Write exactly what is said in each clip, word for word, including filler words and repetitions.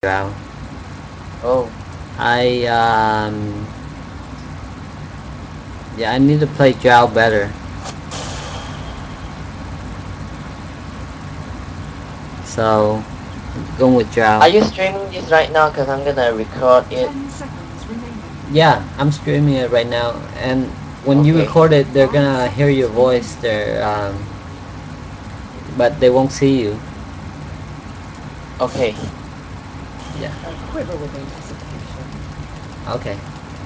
Drow. Oh. I um yeah, I need to play Drow better. So going with Drow. Are you streaming this right now? Cause I'm gonna record it. Yeah, I'm streaming it right now, and when Okay. you record it, they're gonna hear your voice. They're um, but they won't see you. Okay. Yeah. I quiver with anticipation. Okay.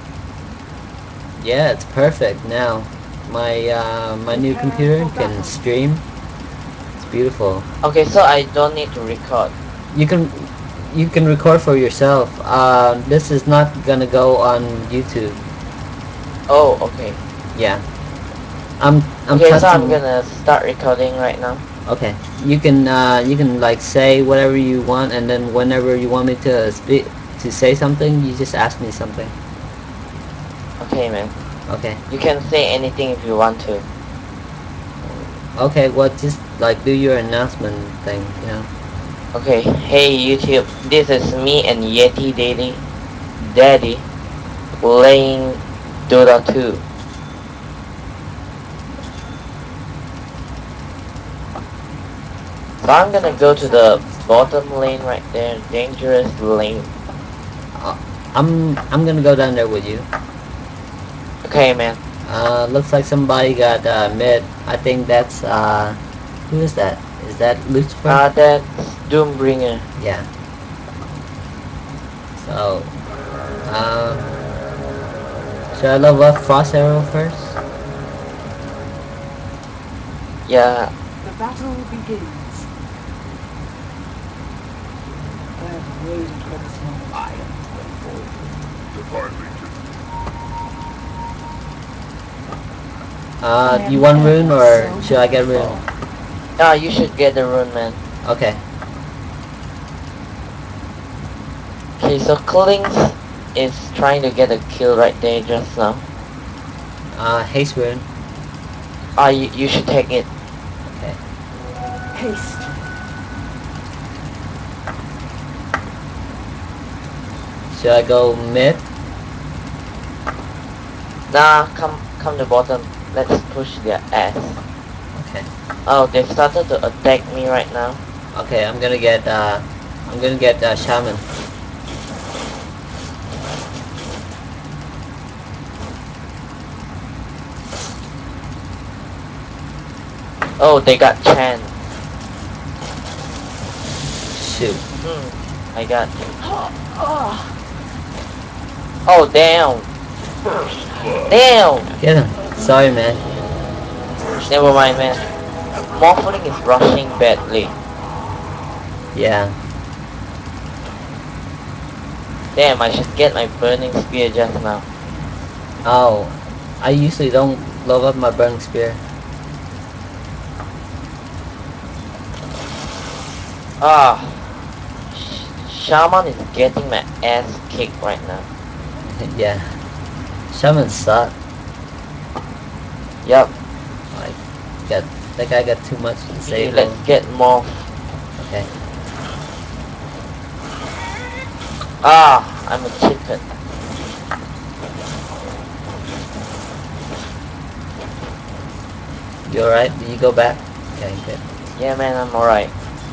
Yeah, it's perfect now. My uh, my new computer can stream. It's beautiful. Okay, so I don't need to record. You can you can record for yourself. Uh, this is not gonna go on YouTube. Oh, okay. Yeah. I'm I'm okay, so testing. I'm gonna start recording right now. Okay. You can uh, you can like say whatever you want, and then whenever you want me to speak to say something, you just ask me something. Okay, man. Okay. You can say anything if you want to. Okay. Well, just like do your announcement thing, you know. Okay. Hey YouTube, this is me and yetidaddy, daddy, playing Dota two. So I'm gonna go to the bottom lane right there, dangerous lane. Uh, I'm I'm gonna go down there with you. Okay, man. Uh, looks like somebody got uh, mid. I think that's uh, who is that? Is that Lucifer? Uh, that's Doombringer. Yeah. So, um, should I level up Frost Arrow first? Yeah. The battle begins. I have waited for this moment. I am Uh, do you want rune or should I get rune? Ah, you should get the rune, man. Okay. Okay, so Klings is trying to get a kill right there just now. Uh, haste rune. Ah, you, you should take it. Okay. Haste. Should I go mid? Nah, come come to bottom. Let's push their ass. Okay. Oh, they started to attack me right now. Okay, I'm gonna get uh, I'm gonna get uh, shaman. Oh, they got Chan. Shoot. Hmm, I got. Oh, damn. Damn. Get him. Sorry, man. Never mind, man. Morphling is rushing badly. Yeah. Damn, I should get my burning spear just now. Oh, I usually don't load up my burning spear. Ah, Sh Shaman is getting my ass kicked right now. Yeah. Shaman suck. Yup. Like, got that guy got too much Okay, disabled. let's get more. Okay. Ah, I'm a chicken. You alright? Did you go back? Okay, good. Yeah, man, I'm alright.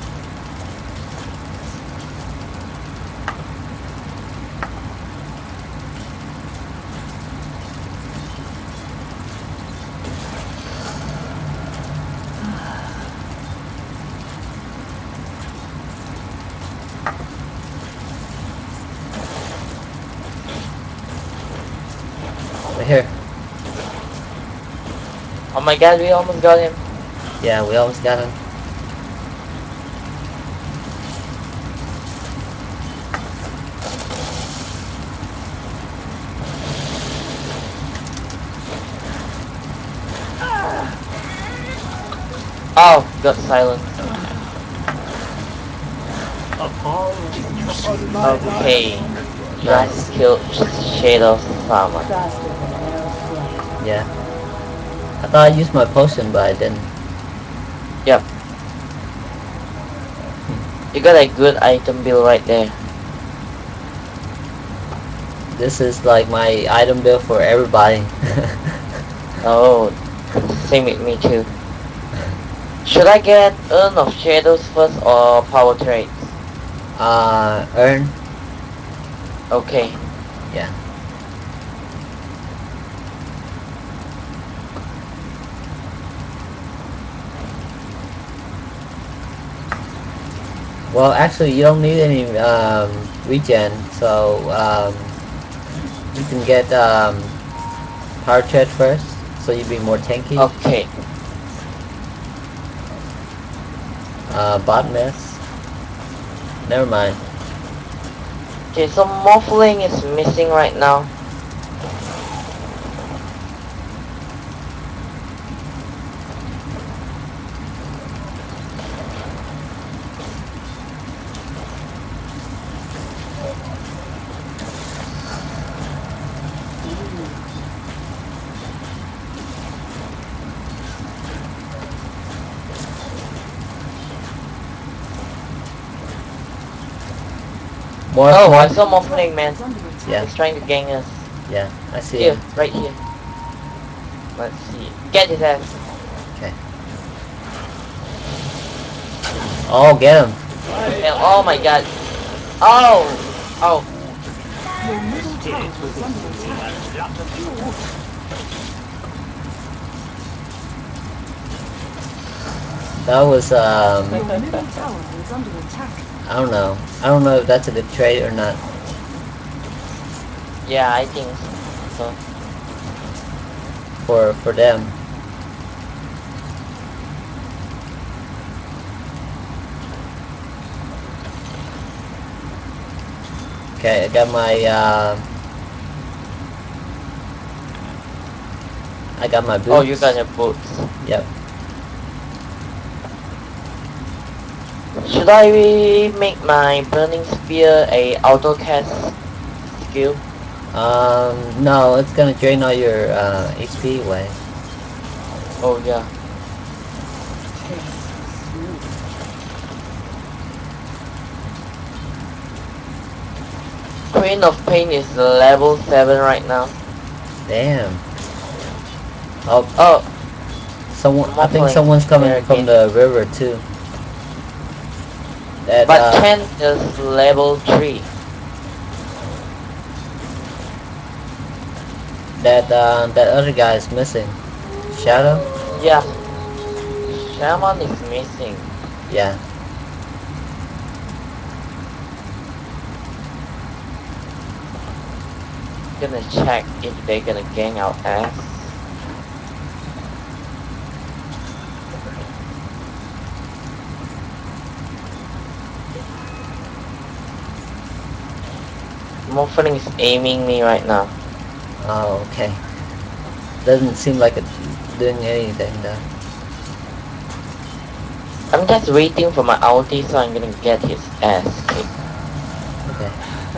Right here. Oh my god, we almost got him. Yeah, we almost got him. Oh, got silent. Okay. Nice kill Shadow Farmer. Faster than an arrow's flight. Yeah. I thought I used my potion, but I didn't. Yep. You got a good item build right there. This is like my item build for everybody. Oh, same with me too. Should I get Urn of Shadows first or Power Traits? uh, earn. Okay. Yeah. Well, actually, you don't need any um, regen, so um, you can get um, power charge first, so you be more tanky. Okay. Uh, bot miss. Never mind. Okay, so Morphling is missing right now. More. Oh, more. I saw Morphling, man. Yeah. He's trying to gang us. Yeah, I see Here, him. right here. Let's see. Get his ass. Okay. Oh, get him. And, oh my god. Oh! Oh. Your middle tower is under attack. That was um. Your middle tower is under attack. I don't know. I don't know if that's a good trade or not. Yeah, I think so. For for them. Okay, I got my uh, I got my boots. Oh, you got your boots. Yep. Should I make my burning spear a auto cast skill? Um, no, it's gonna drain all your uh, H P away. Oh yeah. Queen of Pain is level seven right now. Damn. Oh, Oh, someone. I think Muffling someone's coming there from again. the river too. That but uh, Ken is level three. that uh, that other guy is missing. Shadow. Yeah. Shaman is missing. Yeah. Gonna check if they're gonna gang our ass. Morphling is aiming me right now. Oh, okay. Doesn't seem like it's doing anything though. I'm just waiting for my ulti, so I'm gonna get his ass kicked. Okay.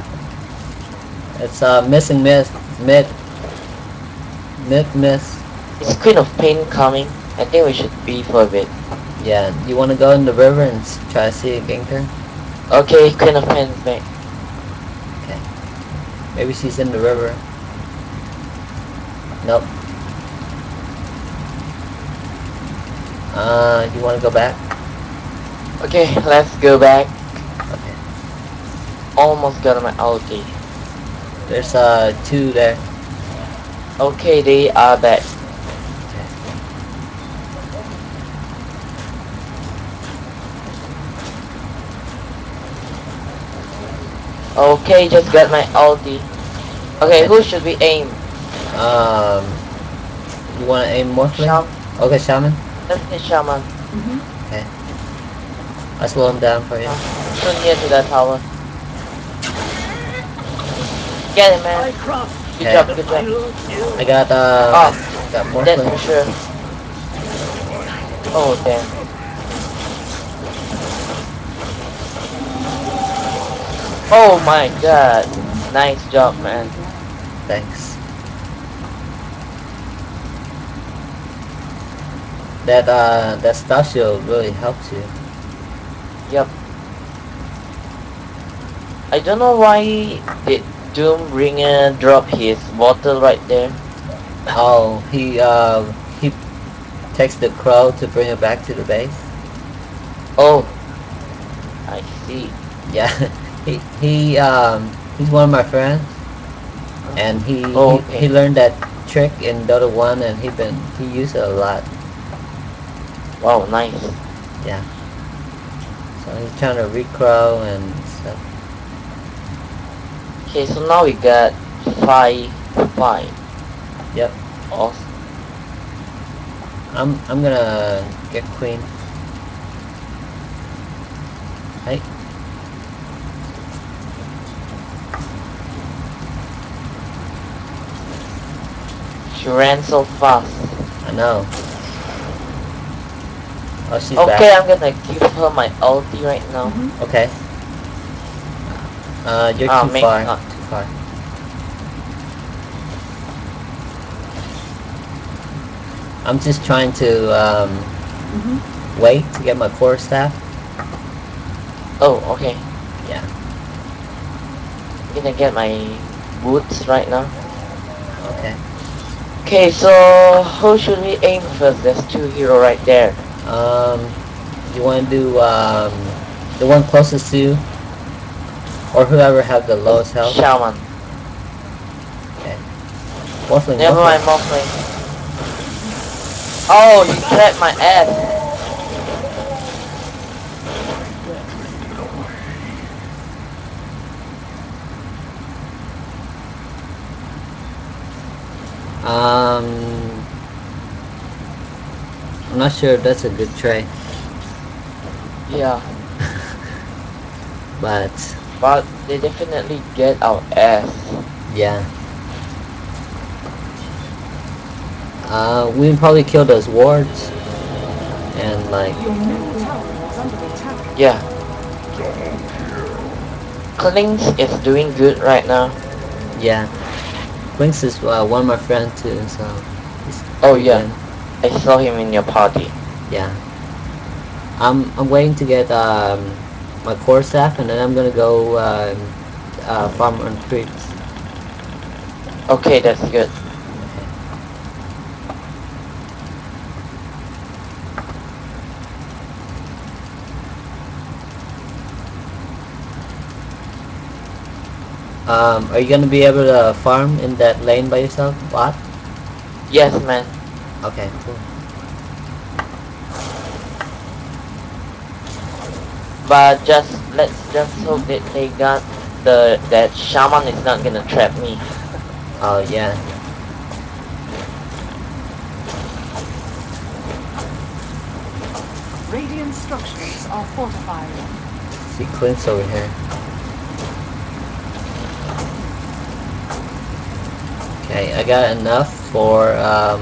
It's uh missing miss mid mid miss. Is Queen of Pain coming? I think we should be for a bit. Yeah. You want to go in the river and s- try to see a ganker? Okay, Queen of Pain is back. Okay. Maybe she's in the river. Nope. Uh, you want to go back? Okay, let's go back. Okay. Almost got my ulti. There's uh two there. Okay, they are back. Okay, just got my ulti. Okay, Okay. who should we aim? Um, you want to aim more? Sham. Okay, shaman. Let's hit Shaman. Mm-hmm. Okay. I slow him down for you. So near to that tower. Get him, man. Good Okay. job, good job. I got uh, Oh, got more. that's for sure. Oh, damn. Oh my god. Nice job, man. Thanks. That uh, that spell shield really helps you. Yep. I don't know why did Doombringer drop his bottle right there. Oh, he uh he takes the crow to bring it back to the base. Oh, I see. Yeah, he he um he's one of my friends, and he Oh, he, okay. he learned that trick in Dota one, and he been he used it a lot. Wow, nice. Yeah, so he's trying to recrow and stuff. Okay, so now we got five, five. Yep, Awesome. I'm I'm gonna get queen. Hey, She ran so fast. I know. Oh, she's Okay, back. I'm gonna give her my ulti right now. Mm-hmm. Okay. Uh, you're Ah, too make far. uh, Too far. I'm just trying to um, Mm-hmm. wait to get my core staff. Oh, okay. Yeah. I'm gonna get my boots right now. Okay. Okay, so who should we aim first? There's two hero right there. Um, you want to do um, the one closest to you, or whoever have the The lowest health. shaman. Okay. Morphling, Never mind, morphling. Morphling. Oh, you trapped my ass. Um, I'm not sure if that's a good trade, Yeah, but but they definitely get our ass. yeah. Uh, we can probably kill those wards and like Your middle tower is under attack. Yeah. Klings is doing good right now. yeah. Blinks is uh, one of my friends too, so he's Oh pretty yeah, good. I saw him in your party. Yeah. I'm I'm waiting to get um, my core staff, and then I'm gonna go um, uh, farm on creeps. Okay, that's good. Um, are you gonna be able to farm in that lane by yourself, bot? Yes, man. Okay, cool. But just let's just hope that they got the that shaman is not gonna trap me. Oh yeah. Radiant structures are fortified. See Clint's over here. Okay, I got enough for um,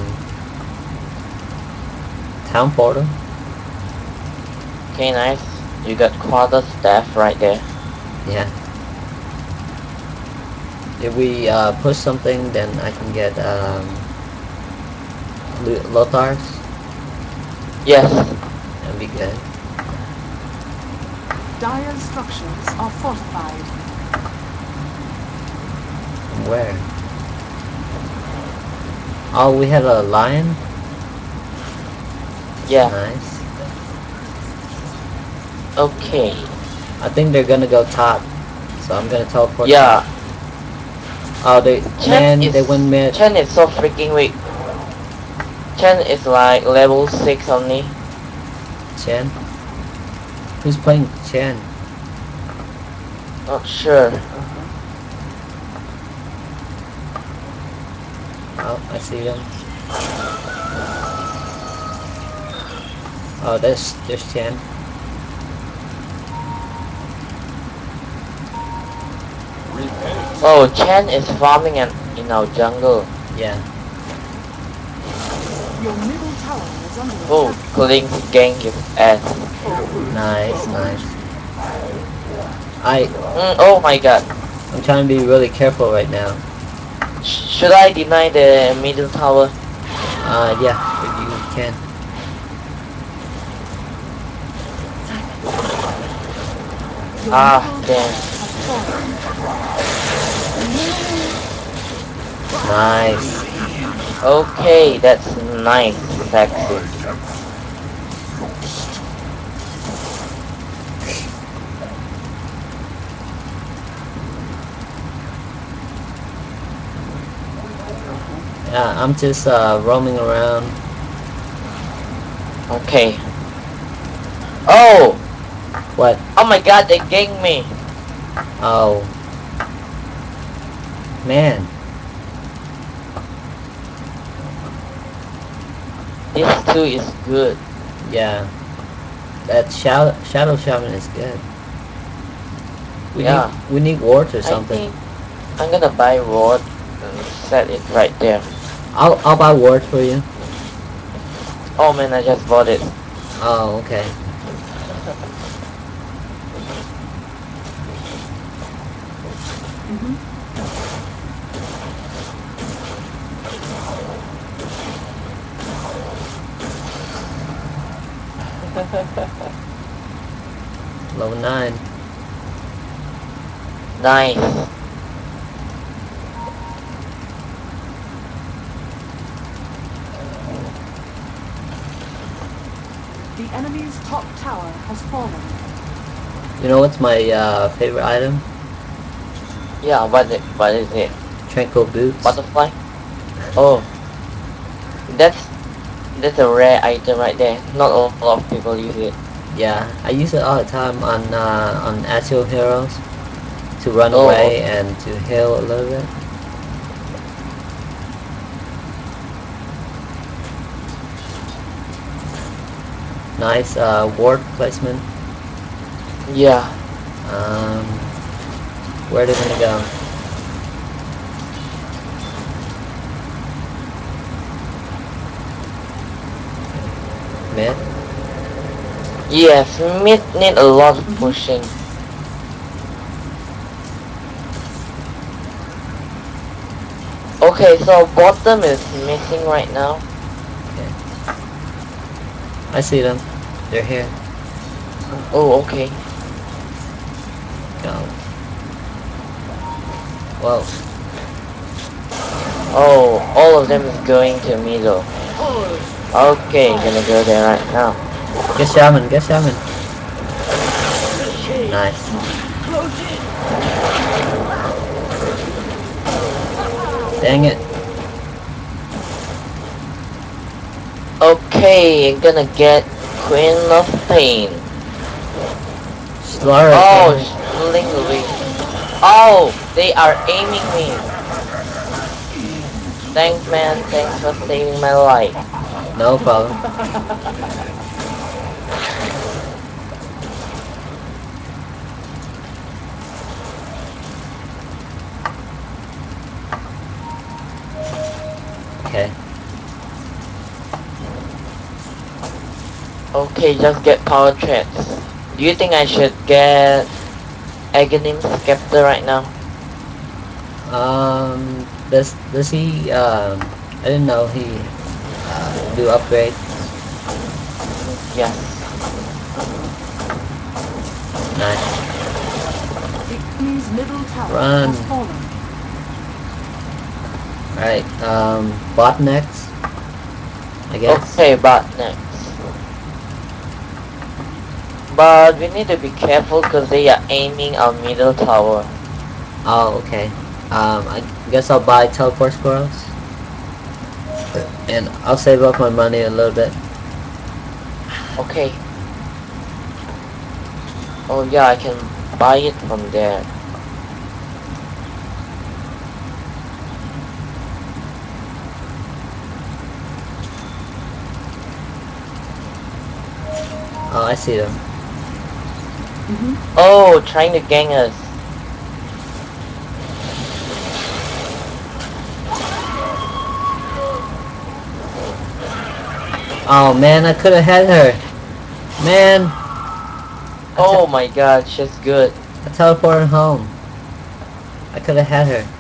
town portal. Okay, nice. You got quarter staff right there. Yeah. If we uh, push something, then I can get um, Lothars. Yes. That'd be good. Dire structures are fortified. Where? Oh, we had a lion? Yeah. Nice. Okay. I think they're gonna go top. So I'm gonna teleport Yeah. top. Oh, they, Chen man, is they went mid. Chen is so freaking weak. Chen is like level six only. Chen? Who's playing Chen? Not sure. Oh, I see them. Oh, there's, there's Chen. Oh, Chen is farming an, in our jungle. Yeah. Your middle tower is under Oh, attack. Klings gang his ass. Nice, nice. I, Mm, oh my god. I'm trying to be really careful right now. Sh should I deny the middle tower? Uh, yeah, if you can. Your Ah, middle damn. tower has fallen. Nice. Okay, that's nice, sexy. Yeah, I'm just uh, roaming around. Okay. Oh! What? Oh my god, they ganged me! Oh. Man. This too is good. Yeah. That shadow shadow shaman is good. We Yeah. need we need wards or I something. think I'm gonna buy wood and set it right there. I'll I'll buy wards for you. Oh man, I just bought it. Oh, okay. Mm-hmm. Level nine. Nice. The enemy's top tower has fallen. You know what's my uh, favorite item? Yeah, what is, what is it? Tranquil boots. Butterfly? Oh. That's that's a rare item right there. Not a lot of people use it. Yeah, I use it all the time on uh, on actual heroes to run Oh, away okay. and to heal a little bit. Nice uh, ward placement. Yeah. Um, where are they gonna go? Mid? Yes, mid need a lot of Mm-hmm. pushing. Okay, so bottom is missing right now. Okay. I see them. They're here. Oh, okay. Go. Whoa. Oh, all of them is going to middle. Okay, gonna go there right now. Get shaman, get shaman. Nice. Dang it. Okay, gonna get Queen of Pain. Slaughter. Oh, Lingui. Oh, they are aiming me. Thanks, man. Thanks for saving my life. No problem. Okay. Okay, just get power traps. Do you think I should get Aghanim Scepter right now? Um, does does he? Um, I didn't know he uh, do upgrade. Yes. Nice. The enemy's middle tower Run. has fallen. Alright. Um, bot next. I guess. Okay, but next. But we need to be careful because they are aiming our middle tower. Oh, okay. Um, I guess I'll buy teleport squirrels. And I'll save up my money a little bit. Okay. Oh yeah, I can buy it from there. Oh, I see them. Mm-hmm. Oh, trying to gang us. Oh man, I could have had her. Man, I, Oh te my god, she's good. I teleported home. I could have had her.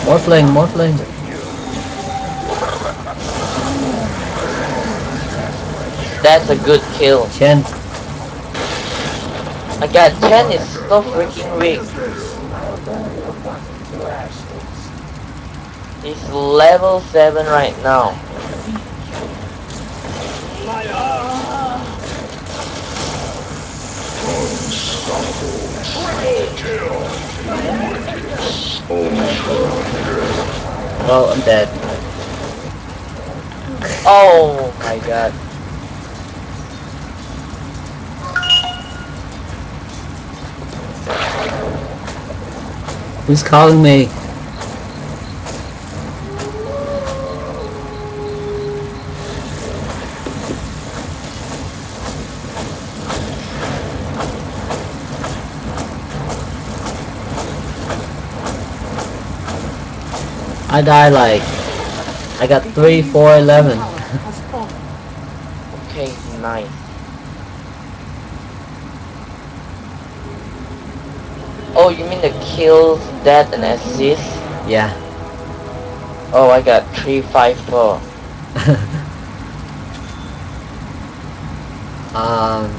Morphling, morphling. That's a good kill. Chen. My god, Chen is so freaking weak. He's level seven right now. Oh, I'm dead. Oh my god. Who's calling me? I died like I got three, four, eleven. Okay, nice. Oh, you mean the kills, death, and assist? Yeah. Oh, I got three, five, four. um.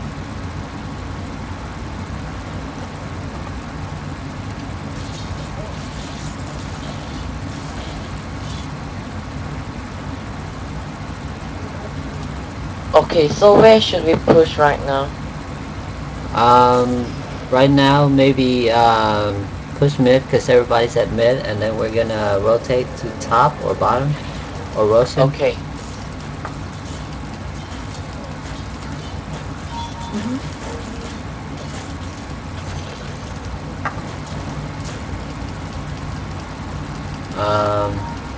Okay, so where should we push right now? Um. Right now, maybe um push mid because everybody's at mid, and then we're gonna rotate to top or bottom or Roshan. Okay. Um.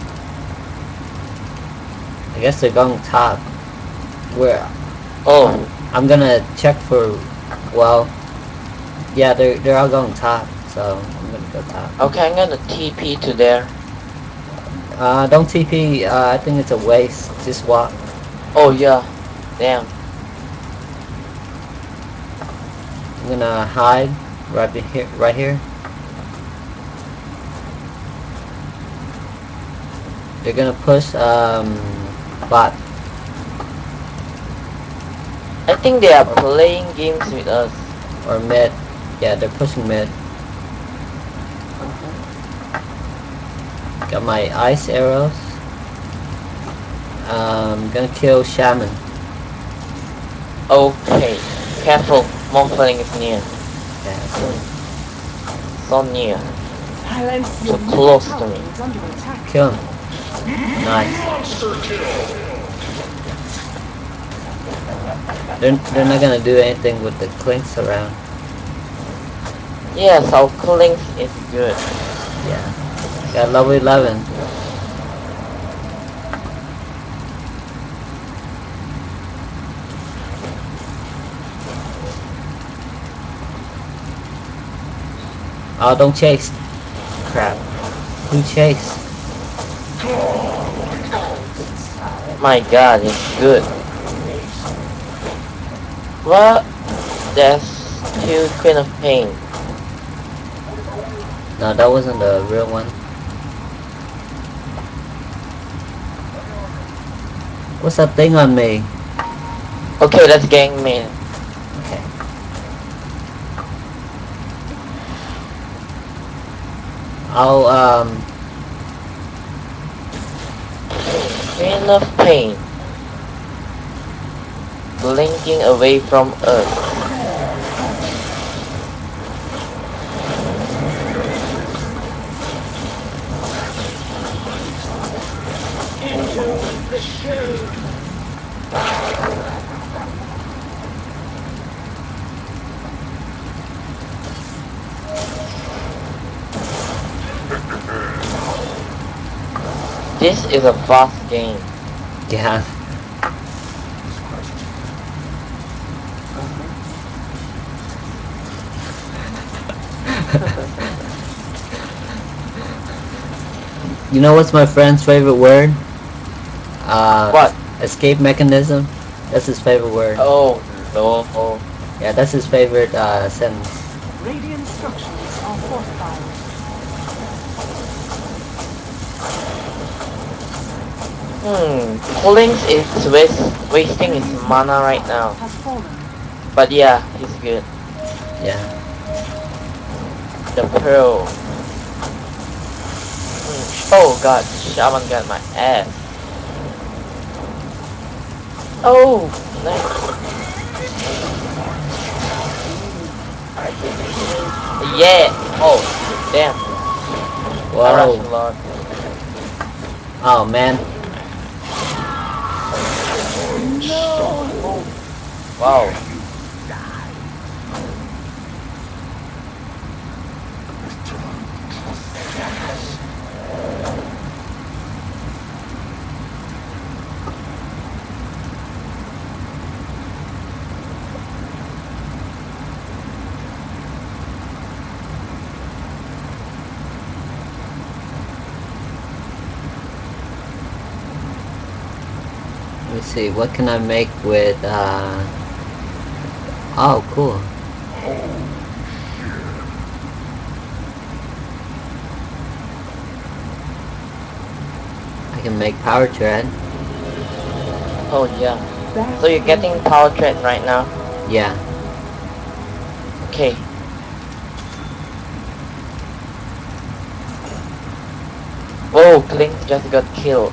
I guess they're going top. Where? Oh, I'm gonna check for. Well. Yeah, they're they're all going top, so I'm gonna go top. okay, I'm gonna T P to there. Uh, don't T P. Uh, I think it's a waste. Just walk. Oh yeah, damn. I'm gonna hide right be here. Right here. They're gonna push um bot. I think they are playing games with us. Or mid. Yeah, they're pushing mid. Got my ice arrows. Um, gonna kill Shaman. Okay, careful, Morphling is near. Yeah. So near. So close to me. Kill him. Nice. They're, they're not gonna do anything with the clinks around. Yes, our cooling is good. Yeah. Got level eleven. Oh, don't chase. Crap. Who chased? My god, it's good. What? There's two Queen of Pain. No, that wasn't the real one. What's that thing on me? Okay, that's gang main. Okay. I'll, um... Queen of Pain. Blinking away from us. This is a fast game. Yeah. You know what's my friend's favorite word? Uh, What? Escape mechanism. That's his favorite word. Oh no. Yeah, that's his favorite uh, sentence. Radiant structures are fortified. Hmm, Collins is waste, wasting his mana right now. Has fallen. But yeah, he's good. Yeah. The Pearl. Hmm. Oh god, Shaman got my ass. Oh, nice. Yeah. Oh, damn. I rushed Whoa. a lot. Oh man. No! Wow. Let me see. What can I make with? Uh... Oh, cool. I can make power tread. Oh yeah. So you're getting power tread right now? Yeah. Okay. Whoa, Klink just got killed.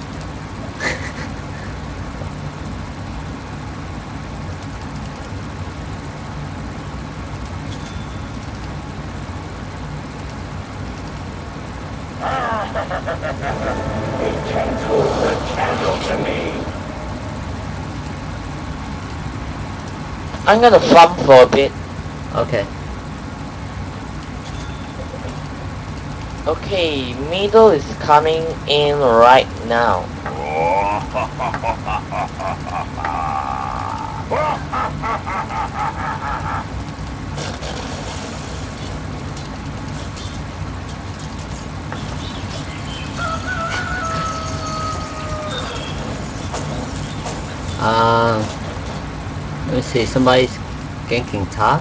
I'm gonna farm for a bit. Okay. Okay, middle is coming in right now. Um. Let me see. Somebody's ganking top.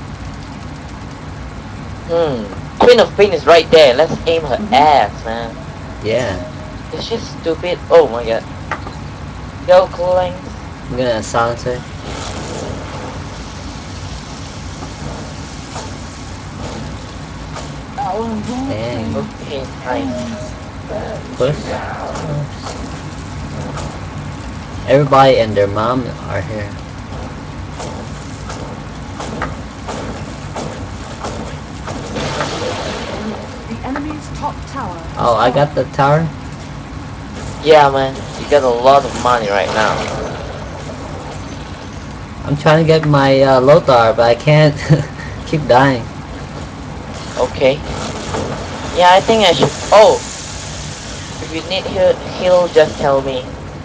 Hmm. Queen of Pain is right there. Let's aim her ass, man. Yeah. Is she stupid? Oh my god. Go, Klink. I'm gonna silence her. Dang. Okay, nice. Push. Everybody and their mom are here. The enemy's top tower. Oh, I got the tower. Yeah, man. You got a lot of money right now. I'm trying to get my uh, Lothar, but I can't. Keep dying. Okay. Yeah, I think I should. Oh! If you need heal, heal just tell me.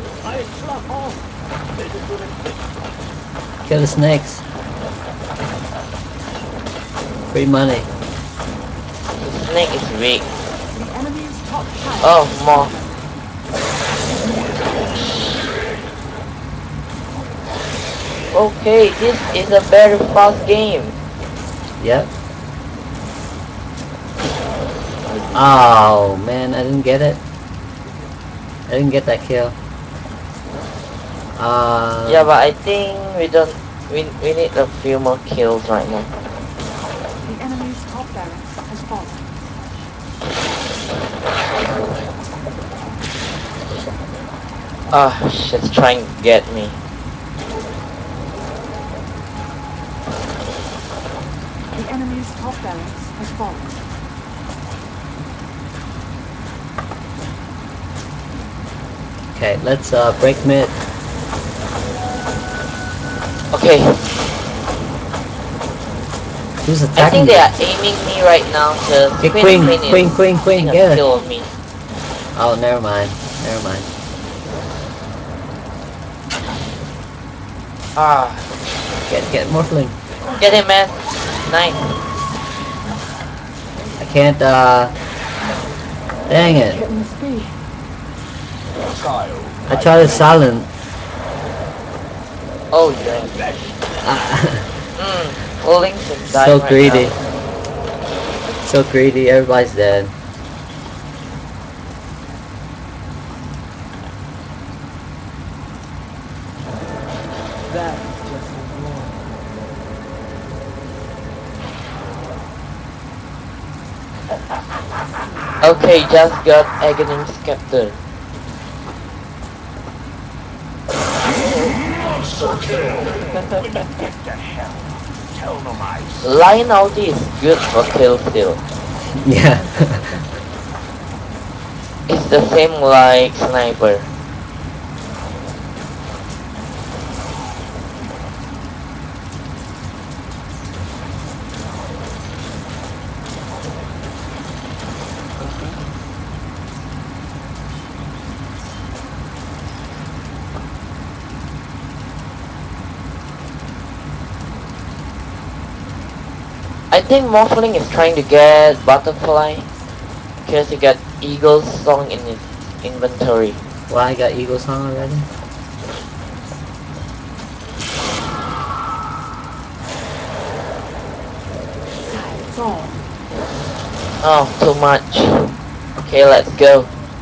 Kill the snakes. Free money. The snake is weak. The enemy's top tower. Oh, more. Okay, this is a very fast game. Yep. Oh man, I didn't get it. I didn't get that kill. Uh, Yeah, but I think we don't. We we need a few more kills right now. The enemy's top barracks has fallen. Ah, she's trying to get me. The enemy's top barracks has fallen. okay, let's uh, break mid. Okay, Who's I attacking think they me? are aiming me right now. Cause Get Queen queen, Queen queen, is queen, queen, getting a get it. kill on me. Oh, never mind. Never mind. Ah, Get, get Morphling. get him, man. Nice. I can't, uh... Dang it. Getting speed. I tried to silent. Oh damn. Hmm. Links is dying So right greedy. now. So greedy, everybody's dead. Okay, just got Aghanim Scepter. Monster kill! When you get to hell, tell them I Lion ulti is good for kill steal. Yeah. It's the same like sniper. I think Morphling is trying to get Butterfly because he got Eagle's song in his inventory. Well, I got Eagle Song already. Oh, too much. Okay, let's go.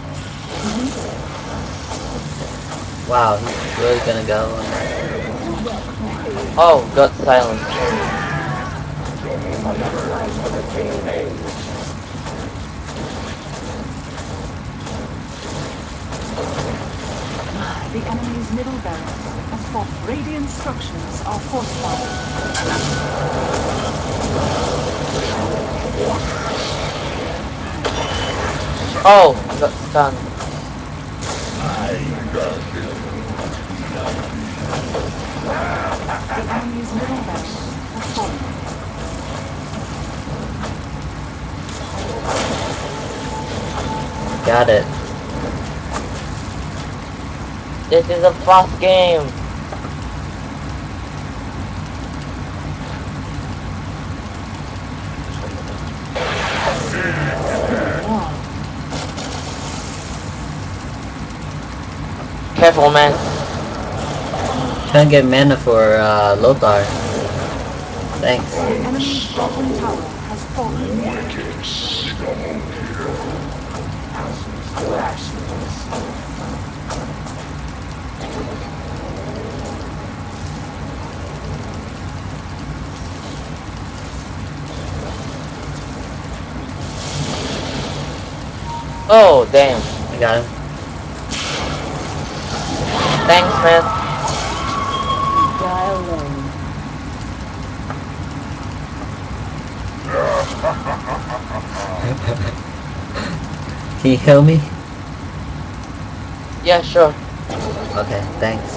Wow, he's really gonna go on that. Oh, got silence. The enemy's middle barracks has fought. Radiant structures are fortified. Oh, got stunned. The enemy's middle barracks has fallen. Got it. This is a fast game. Careful, man. Trying to get mana for uh, Lothar. Thanks. The enemy's bottom tower has fallen. Oh, damn. I got him. Thanks, man. Die alone. Can you heal me? Yeah, sure. Okay, thanks.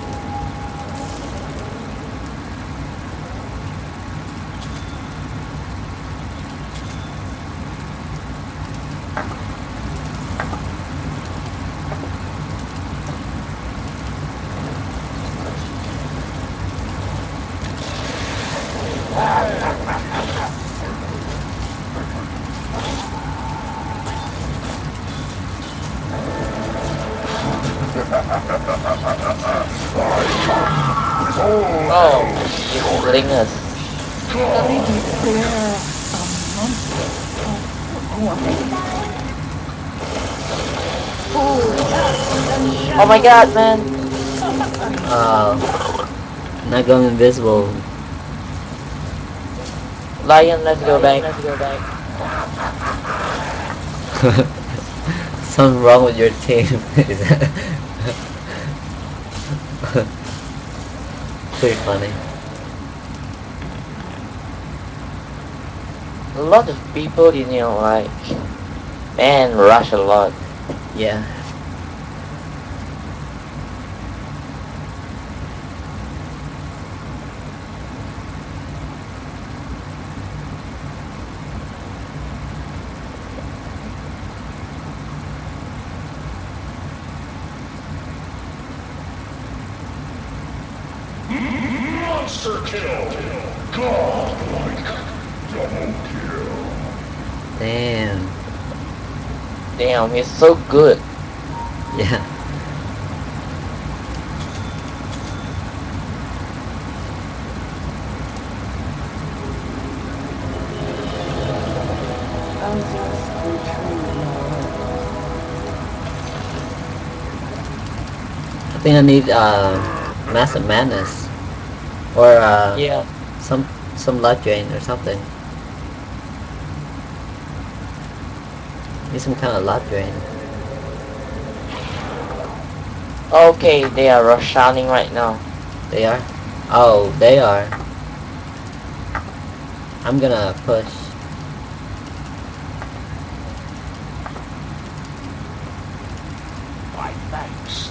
Oh, he's killing us. I declare a monster. Oh my god, man. Oh, not going invisible. Lion, let's go back. Let's go back. Something wrong with your team. Is that pretty funny. A lot of people, you know, like, man, rush a lot. Yeah. Monster kill! Godlike double kill. Damn. Damn, he's so good. Yeah. I'll just retreat now. I think I need uh, Massive Madness. Or uh, Yeah. some some life drain or something. Need some kind of luck drain. Okay, they are Roshaning right now. They are? Oh, they are. I'm gonna push. My thanks.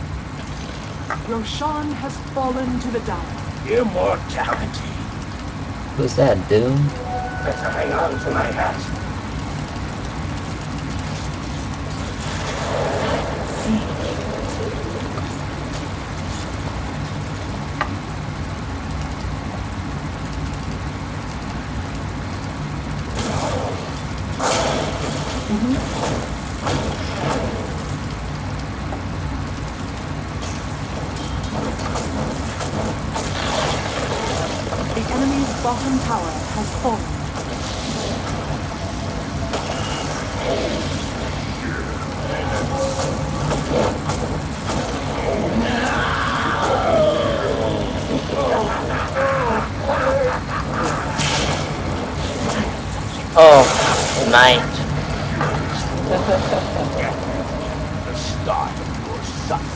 Roshan has fallen to the Down. Immortality. Who's that, Doom? Better hang on to my hat. The enemy's bottom tower has fallen. Oh, night. The start of your suffering.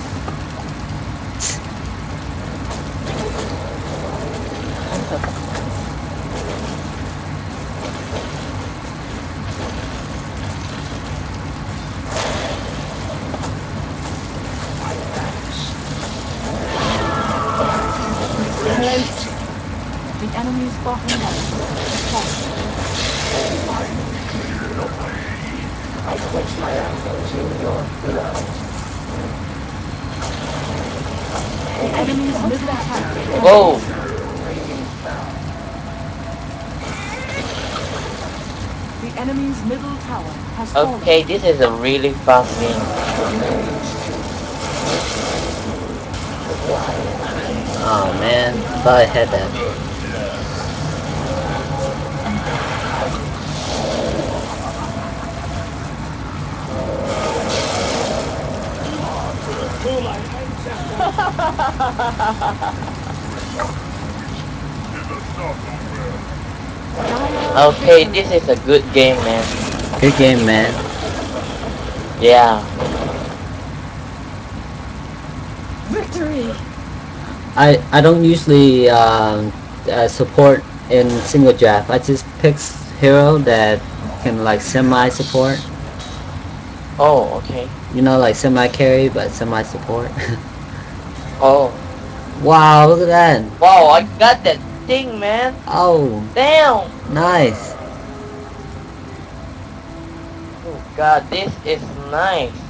My thanks. The enemy's bottom tower has fallen. I quench my arrows in your blood. The enemy's middle tower. Whoa! The enemy's middle tower has fallen. Okay, this is a really fast game. Oh man, thought I had that. Okay, this is a good game, man. Good game, man. Yeah. Victory! I I don't usually um, uh, support in single draft. I just pick hero that can like semi support. Oh, okay. You know, like semi carry but semi support. Oh. Wow, look at that. Wow, I got that thing, man. Oh, Damn. nice. Oh god, this is nice.